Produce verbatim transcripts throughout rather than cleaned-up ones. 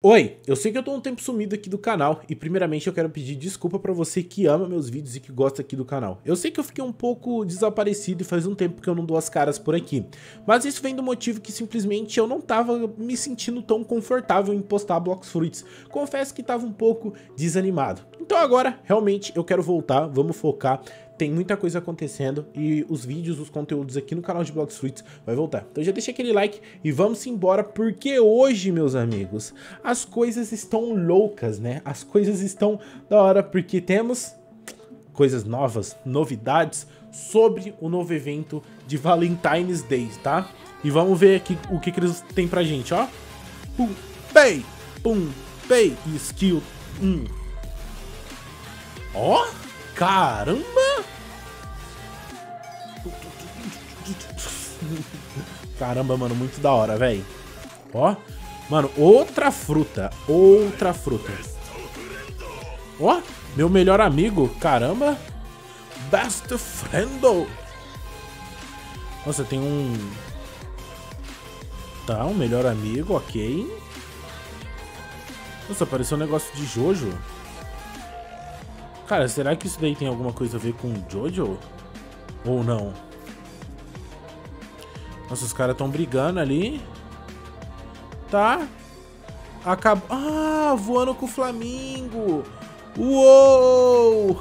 Oi, eu sei que eu tô um tempo sumido aqui do canal e primeiramente eu quero pedir desculpa pra você que ama meus vídeos e que gosta aqui do canal. Eu sei que eu fiquei um pouco desaparecido e faz um tempo que eu não dou as caras por aqui, mas isso vem do motivo que simplesmente eu não tava me sentindo tão confortável em postar Blox Fruits. Confesso que tava um pouco desanimado. Então agora, realmente, eu quero voltar, vamos focar. Tem muita coisa acontecendo e os vídeos, os conteúdos aqui no canal de Blox Fruits vai voltar. Então já deixa aquele like e vamos embora, porque hoje, meus amigos, as coisas estão loucas, né? As coisas estão da hora, porque temos coisas novas, novidades sobre o novo evento de Valentine's Day, tá? E vamos ver aqui o que, que eles têm pra gente, ó. Pum, pay, pum, pay, skill, hum. Ó, caramba! Caramba, mano, muito da hora, velho. Ó, mano, outra fruta, outra fruta. Ó, meu melhor amigo, caramba. Best friend. Nossa, tem um... Tá, um melhor amigo, ok. Nossa, apareceu um negócio de Jojo. Cara, será que isso daí tem alguma coisa a ver com Jojo? Ou não? Nossa, os caras estão brigando ali. Tá. Acabou. Ah, voando com o Flamingo. Uou!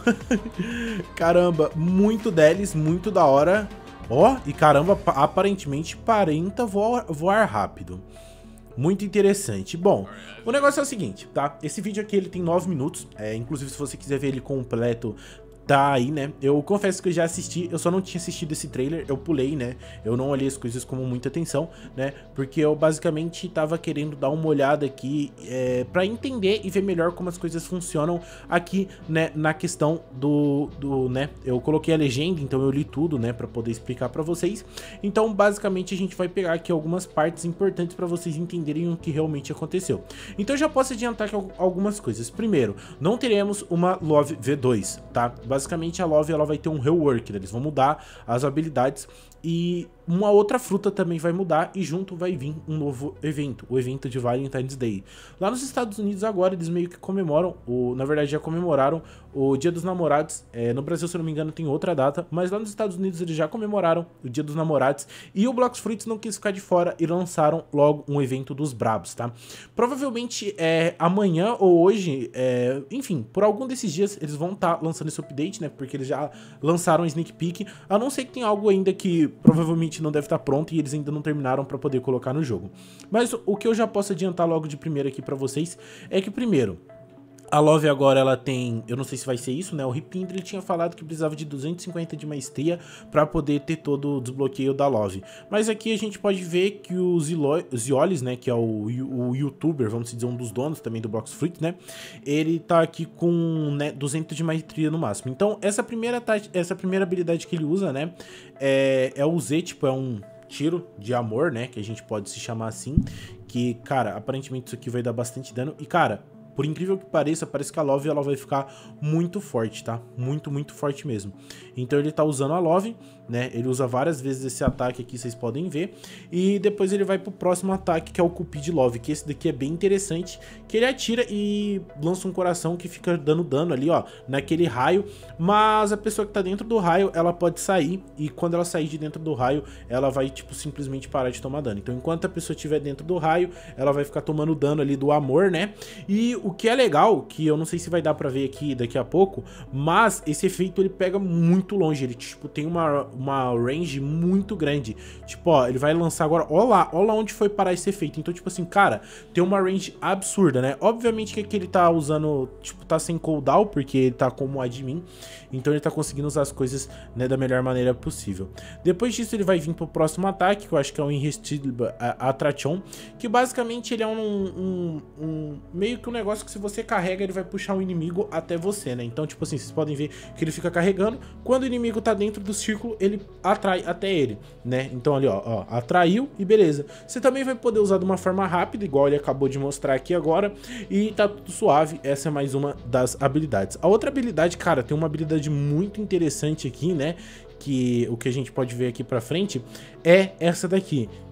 Caramba, muito deles, muito da hora. Ó, e caramba, aparentemente aparenta voar, voar rápido. Muito interessante. Bom, o negócio é o seguinte, tá? Esse vídeo aqui ele tem nove minutos. É, inclusive, se você quiser ver ele completo, tá aí, né? Eu confesso que eu já assisti, eu só não tinha assistido esse trailer, eu pulei, né? Eu não olhei as coisas com muita atenção, né? Porque eu basicamente tava querendo dar uma olhada aqui é, pra entender e ver melhor como as coisas funcionam aqui, né? Na questão do, do, né? Eu coloquei a legenda, então eu li tudo, né? Pra poder explicar pra vocês. Então, basicamente, a gente vai pegar aqui algumas partes importantes pra vocês entenderem o que realmente aconteceu. Então, eu já posso adiantar aqui algumas coisas. Primeiro, não teremos uma Love V dois, tá? Basicamente a Love ela vai ter um rework, né? Eles vão mudar as habilidades e uma outra fruta também vai mudar e junto vai vir um novo evento, o evento de Valentine's Day. Lá nos Estados Unidos agora eles meio que comemoram, ou na verdade já comemoraram o Dia dos Namorados. É, no Brasil, se eu não me engano, tem outra data, mas lá nos Estados Unidos eles já comemoraram o Dia dos Namorados e o Blox Fruits não quis ficar de fora e lançaram logo um evento dos brabos, tá? Provavelmente é, amanhã ou hoje, é, enfim, por algum desses dias eles vão estar tá lançando esse update, né? Porque eles já lançaram um sneak peek, a não ser que tem algo ainda que provavelmente não deve estar pronto e eles ainda não terminaram para poder colocar no jogo. Mas o que eu já posso adiantar logo de primeiro aqui para vocês é que primeiro, a Love agora ela tem, eu não sei se vai ser isso, né? O Ripindra ele tinha falado que precisava de duzentos e cinquenta de maestria para poder ter todo o desbloqueio da Love. Mas aqui a gente pode ver que o Ziolis, né? Que é o, o youtuber, vamos dizer, um dos donos também do Blox Fruits, né? Ele tá aqui com, né, duzentos de maestria no máximo. Então essa primeira, essa primeira habilidade que ele usa, né? É, é o Z, tipo, é um tiro de amor, né? Que a gente pode se chamar assim. Que, cara, aparentemente isso aqui vai dar bastante dano. E, cara, por incrível que pareça, parece que a Love ela vai ficar muito forte, tá? Muito, muito forte mesmo. Então ele tá usando a Love, né? Ele usa várias vezes esse ataque aqui, vocês podem ver. E depois ele vai pro próximo ataque, que é o Cupid Love, que esse daqui é bem interessante, que ele atira e lança um coração que fica dando dano ali, ó, naquele raio. Mas a pessoa que tá dentro do raio, ela pode sair, e quando ela sair de dentro do raio, ela vai, tipo, simplesmente parar de tomar dano. Então enquanto a pessoa estiver dentro do raio, ela vai ficar tomando dano ali do amor, né? E o que é legal, que eu não sei se vai dar pra ver aqui daqui a pouco, mas esse efeito ele pega muito longe, ele tipo tem uma, uma range muito grande, tipo ó, ele vai lançar agora, ó lá, ó lá onde foi parar esse efeito, então tipo assim, cara, tem uma range absurda, né? Obviamente que aqui ele tá usando, tipo, tá sem cooldown, porque ele tá como admin, então ele tá conseguindo usar as coisas, né, da melhor maneira possível. Depois disso ele vai vir pro próximo ataque, que eu acho que é o Irresistible Attraction, que basicamente ele é um, um, um meio que um negócio que se você carrega, ele vai puxar o inimigo até você, né? Então, tipo assim, vocês podem ver que ele fica carregando. Quando o inimigo tá dentro do círculo, ele atrai até ele, né? Então ali, ó, ó, atraiu e beleza. Você também vai poder usar de uma forma rápida, igual ele acabou de mostrar aqui agora, e tá tudo suave. Essa é mais uma das habilidades. A outra habilidade, cara, tem uma habilidade muito interessante aqui, né? Que o que a gente pode ver aqui pra frente é essa daqui,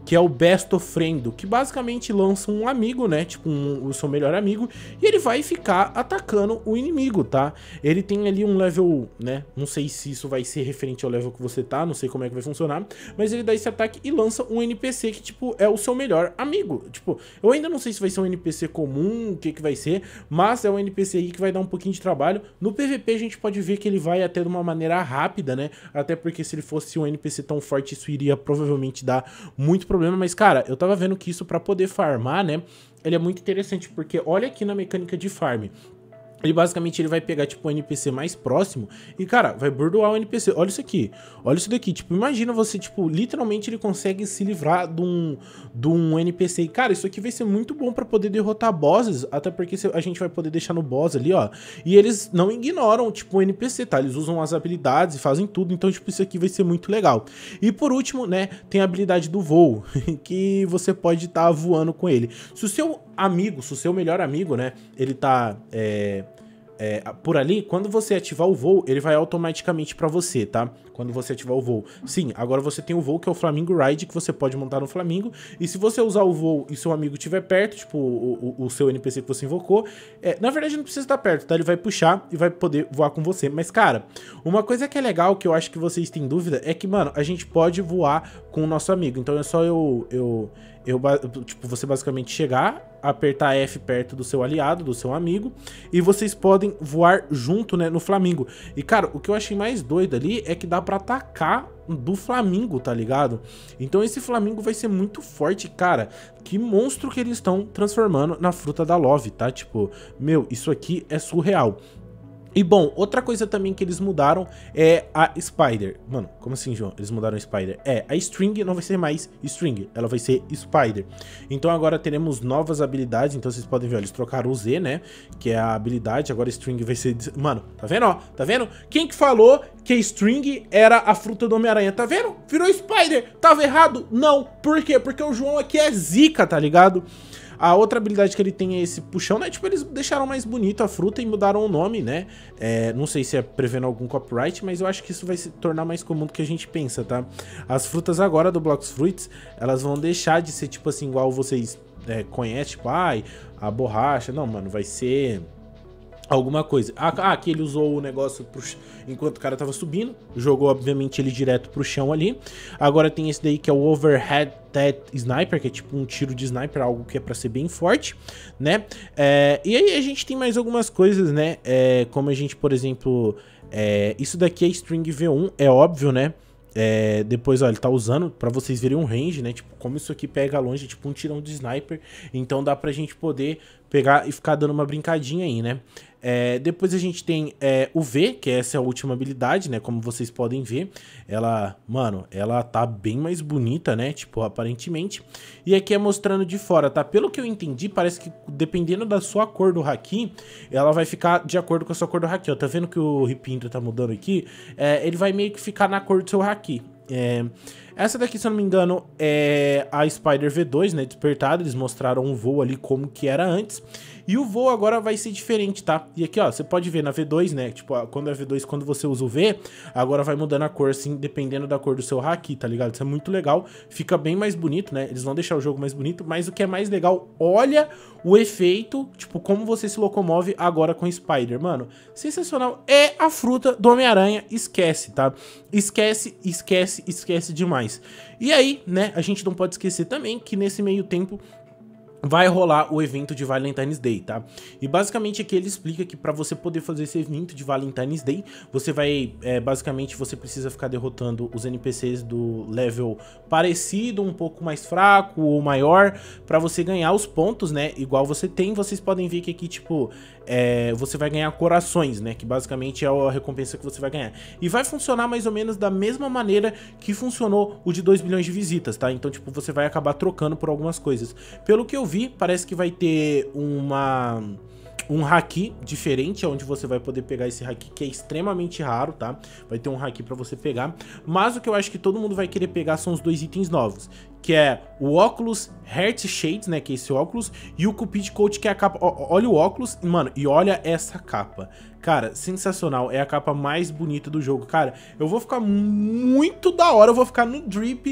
que é o Best of Friend, que basicamente lança um amigo, né, tipo um, o seu melhor amigo, e ele vai ficar atacando o inimigo, tá? Ele tem ali um level, né, não sei se isso vai ser referente ao level que você tá, não sei como é que vai funcionar, mas ele dá esse ataque e lança um N P C que, tipo, é o seu melhor amigo. Tipo, eu ainda não sei se vai ser um N P C comum, o que que vai ser, mas é um N P C aí que vai dar um pouquinho de trabalho. No P V P a gente pode ver que ele vai até de uma maneira rápida, né, até porque se ele fosse um N P C tão forte, isso iria provavelmente dar muito problema. Problema, mas cara, eu tava vendo que isso pra poder farmar, né, ele é muito interessante, porque olha aqui na mecânica de farm. Ele basicamente ele vai pegar tipo o N P C mais próximo e, cara, vai burdoar o N P C. Olha isso aqui, olha isso daqui. Tipo, imagina você, tipo, literalmente ele consegue se livrar de um, de um N P C. E, cara, isso aqui vai ser muito bom pra poder derrotar bosses, até porque a gente vai poder deixar no boss ali, ó. E eles não ignoram, tipo, o N P C, tá? Eles usam as habilidades e fazem tudo, então, tipo, isso aqui vai ser muito legal. E por último, né, tem a habilidade do voo, que você pode estar voando com ele. Se o seu amigo, se o seu melhor amigo, né, ele tá... É... É, por ali, quando você ativar o voo, ele vai automaticamente pra você, tá? Quando você ativar o voo. Sim, agora você tem o voo, que é o Flamingo Ride, que você pode montar no Flamingo. E se você usar o voo e seu amigo estiver perto, tipo, o, o, o seu N P C que você invocou, é, na verdade não precisa estar perto, tá? Ele vai puxar e vai poder voar com você. Mas, cara, uma coisa que é legal, que eu acho que vocês têm dúvida, é que, mano, a gente pode voar com o nosso amigo. Então é só eu... eu Eu, tipo, você basicamente chegar, apertar F perto do seu aliado, do seu amigo, e vocês podem voar junto, né, no Flamingo. E, cara, o que eu achei mais doido ali é que dá pra atacar do Flamingo, tá ligado? Então esse Flamingo vai ser muito forte, cara. Que monstro que eles estão transformando na fruta da Love, tá? Tipo, meu, isso aqui é surreal. E bom, outra coisa também que eles mudaram é a Spider. Mano, como assim, João? Eles mudaram a Spider? É, a String não vai ser mais String, ela vai ser Spider. Então agora teremos novas habilidades, então vocês podem ver, ó, eles trocaram o Z, né? Que é a habilidade, agora String vai ser... Mano, tá vendo, ó? Tá vendo? Quem que falou que a String era a fruta do Homem-Aranha? Tá vendo? Virou Spider! Tava errado? Não. Por quê? Porque o João aqui é zica, tá ligado? A outra habilidade que ele tem é esse puxão, né? Tipo, eles deixaram mais bonito a fruta e mudaram o nome, né? É, não sei se é prevendo algum copyright, mas eu acho que isso vai se tornar mais comum do que a gente pensa, tá? As frutas agora do Blox Fruits, elas vão deixar de ser, tipo assim, igual vocês é, conhecem, tipo, ai, a borracha. Não, mano, vai ser... alguma coisa. Ah, aqui ele usou o negócio pro... enquanto o cara tava subindo. Jogou, obviamente, ele direto pro chão ali. Agora tem esse daí que é o Overhead Dead Sniper, que é tipo um tiro de sniper, algo que é pra ser bem forte, né? É, e aí a gente tem mais algumas coisas, né? É, como a gente, por exemplo... É, isso daqui é String V um, é óbvio, né? É, depois, ó, ele tá usando pra vocês verem um range, né? Tipo, como isso aqui pega longe, tipo um tirão de sniper. Então dá pra gente poder pegar e ficar dando uma brincadinha aí, né? É, depois a gente tem é, o V, que essa é a última habilidade, né? Como vocês podem ver, ela, mano, ela tá bem mais bonita, né? Tipo, aparentemente. E aqui é mostrando de fora, tá? Pelo que eu entendi, parece que dependendo da sua cor do haki, ela vai ficar de acordo com a sua cor do haki. Ó, tá vendo que o Ripinto tá mudando aqui? É, ele vai meio que ficar na cor do seu haki. É, essa daqui, se eu não me engano, é a Spider V dois, né? Despertada. Eles mostraram um voo ali como que era antes. E o voo agora vai ser diferente, tá? E aqui, ó, você pode ver na V dois, né? Tipo, quando é V dois, quando você usa o V, agora vai mudando a cor, assim, dependendo da cor do seu haki, tá ligado? Isso é muito legal. Fica bem mais bonito, né? Eles vão deixar o jogo mais bonito, mas o que é mais legal, olha o efeito, tipo, como você se locomove agora com Spider. Mano, sensacional. É a fruta do Homem-Aranha, esquece, tá? Esquece, esquece, esquece demais. E aí, né, a gente não pode esquecer também que nesse meio tempo vai rolar o evento de Valentine's Day, tá? E basicamente aqui ele explica que pra você poder fazer esse evento de Valentine's Day, você vai, é, basicamente você precisa ficar derrotando os N P Cs do level parecido, um pouco mais fraco ou maior, pra você ganhar os pontos, né? Igual você tem, vocês podem ver que aqui, tipo, é, você vai ganhar corações, né? Que basicamente é a recompensa que você vai ganhar. E vai funcionar mais ou menos da mesma maneira que funcionou o de dois bilhões de visitas, tá? Então, tipo, você vai acabar trocando por algumas coisas. Pelo que eu vi, parece que vai ter uma... um haki diferente, onde você vai poder pegar esse haki que é extremamente raro, tá? Vai ter um haki pra você pegar, mas o que eu acho que todo mundo vai querer pegar são os dois itens novos, que é o óculos Heart Shades, né, que é esse óculos, e o Cupid Coat, que é a capa. Ó, olha o óculos, mano, e olha essa capa. Cara, sensacional, é a capa mais bonita do jogo, cara. Eu vou ficar muito da hora, eu vou ficar no drip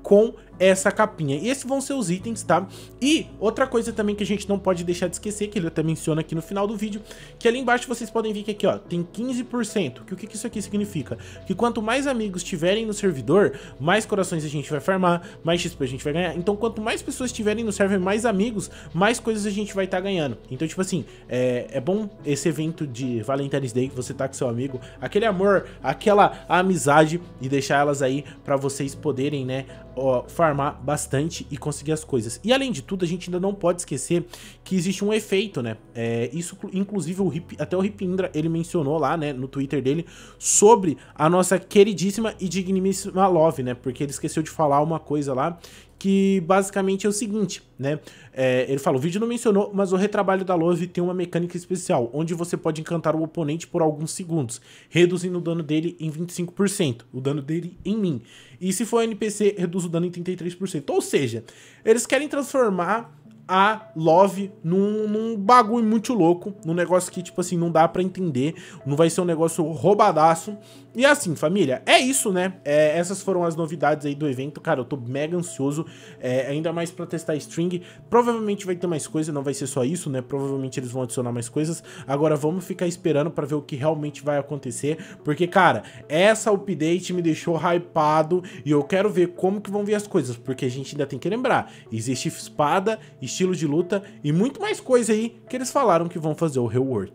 com essa capinha. E esses vão ser os itens, tá? E outra coisa também que a gente não pode deixar de esquecer, que ele até menciona aqui no final do vídeo, que ali embaixo vocês podem ver que aqui, ó, tem quinze por cento. Que o que que isso aqui significa? Que quanto mais amigos tiverem no servidor, mais corações a gente vai farmar, mais X P a gente vai ganhar. Então, quanto mais pessoas tiverem no server, mais amigos, mais coisas a gente vai estar tá ganhando. Então, tipo assim, é, é bom esse evento de Valentine's Day, que você tá com seu amigo, aquele amor, aquela amizade, e deixar elas aí pra vocês poderem, né, ó, farmar bastante e conseguir as coisas. E além de tudo, a gente ainda não pode esquecer que existe um efeito, né? É, isso, inclusive, o Hip, até o Hip Indra, ele mencionou lá, né, no Twitter dele, sobre a nossa queridíssima e digníssima Love, né? Porque ele esqueceu de falar uma coisa lá, que basicamente é o seguinte, né? É, ele falou, o vídeo não mencionou, mas o retrabalho da Love tem uma mecânica especial, onde você pode encantar o oponente por alguns segundos, reduzindo o dano dele em vinte e cinco por cento, o dano dele em mim. E se for N P C, reduz o dano em trinta e três por cento. Ou seja, eles querem transformar a Love num, num bagulho muito louco, num negócio que, tipo assim, não dá pra entender, não vai ser um negócio roubadaço. E assim, família, é isso, né? É, essas foram as novidades aí do evento, cara, eu tô mega ansioso, é, ainda mais pra testar string. Provavelmente vai ter mais coisa, não vai ser só isso, né? Provavelmente eles vão adicionar mais coisas. Agora vamos ficar esperando pra ver o que realmente vai acontecer, porque, cara, essa update me deixou hypado e eu quero ver como que vão vir as coisas, porque a gente ainda tem que lembrar, existe espada, estilo de luta e muito mais coisa aí que eles falaram que vão fazer o rework.